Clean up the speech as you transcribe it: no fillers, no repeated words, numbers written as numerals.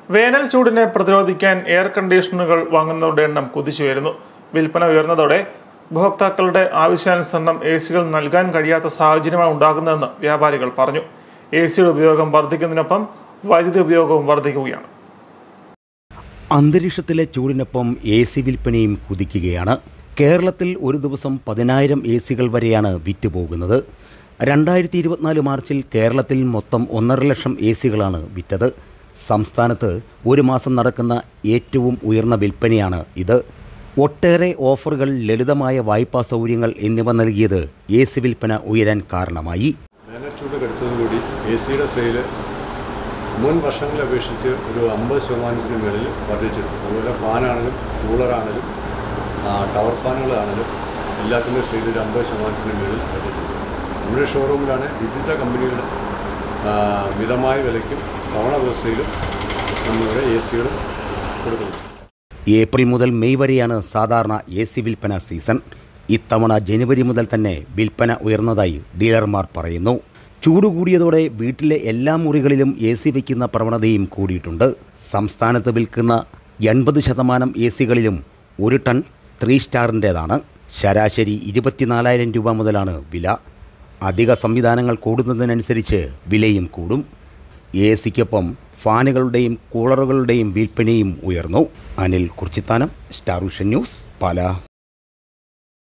വേനൽ ചൂടിനെ പ്രതിരോധിക്കാൻ എയർ കണ്ടീഷണറുകൾ വാങ്ങുന്നവരുടെ എണ്ണം കുതിച്ചുയരുന്നു. വിൽപ്പന ഉയർന്നതോടെ ഉപഭോക്താക്കളുടെ ആവശ്യാനുസരണം എസികൾ നൽകാൻ കഴിയാത്ത സാഹചര്യമാണ് ഉണ്ടാകുന്നതെന്ന് വ്യാപാരികൾ പറഞ്ഞു. എസിയുടെ ഉപയോഗം വർദ്ധിക്കുന്നതിനൊപ്പം വൈദ്യുതി ഉപയോഗവും വർദ്ധിക്കുകയാണ്. അന്തരീക്ഷത്തിലെ ചൂടിനൊപ്പം എസി വിൽപ്പനയും കുതിക്കുകയാണ്. കേരളത്തിൽ ഒരു ദിവസം 10,000 എസികൾ വരെയാണ് വിറ്റുപോകുന്നത്. 2024 മാർച്ചിൽ കേരളത്തിൽ മൊത്തം 1.5 ലക്ഷം എസികളാണ് വിറ്റത്. സംസ്ഥാനത്ത് ഒരു മാസം നടക്കുന്ന ഏറ്റവും ഉയർന്ന വിൽപ്പനയാണ് ഇത്. ഒട്ടേറെ ഓഫറുകൾ, ലളിതമായ വായ്പാ സൗകര്യങ്ങൾ എന്നിവ നൽകിയത് എസി വിൽപ്പന ഉയരാൻ കാരണമായി. വേനൽച്ചൂട് കടുത്തതോടുകൂടി എസിയുടെ സെയിൽ മുൻ വർഷങ്ങളെ അപേക്ഷിച്ച് ഒരു 50% മേളിൽ വർദ്ധിച്ചിട്ടുണ്ട്. അതുപോലെ ഫാനാണെങ്കിലും കൂളറാണെങ്കിലും ടവർ ഫാനുകളാണെങ്കിലും എല്ലാത്തിൻ്റെയും സെയിൽ ഒരു 50% മേളിൽ വർദ്ധിച്ചിട്ടുണ്ട്. നമ്മുടെ ഷോറൂമിലാണ് വിവിധ കമ്പനികളുടെ മിതമായ വിലയ്ക്കും തവണ വ്യവസ്ഥയിലും നമ്മളിവിടെ എസികൾ കൊടുക്കുന്നത്. ഏപ്രിൽ മുതൽ മെയ് വരെയാണ് സാധാരണ എസി വിൽപ്പന സീസൺ. ഇത്തവണ ജനുവരി മുതൽ തന്നെ വിൽപ്പന ഉയർന്നതായി ഡീലർമാർ പറയുന്നു. ചൂട് കൂടിയതോടെ വീട്ടിലെ എല്ലാ മുറികളിലും എസി വയ്ക്കുന്ന പ്രവണതയും കൂടിയിട്ടുണ്ട്. സംസ്ഥാനത്ത് വിൽക്കുന്ന 80% എസികളിലും 1 ടൺ 3 സ്റ്റാറിൻ്റേതാണ്. ശരാശരി 24,000 രൂപ മുതലാണ് വില. അധിക സംവിധാനങ്ങൾ കൂടുന്നതിനനുസരിച്ച് വിലയും കൂടും. എസിക്കൊപ്പം ഫാനുകളുടെയും കൂളറുകളുടെയും വിൽപ്പനയും ഉയർന്നു. Anil Kurchithanam, star vision news, Pala.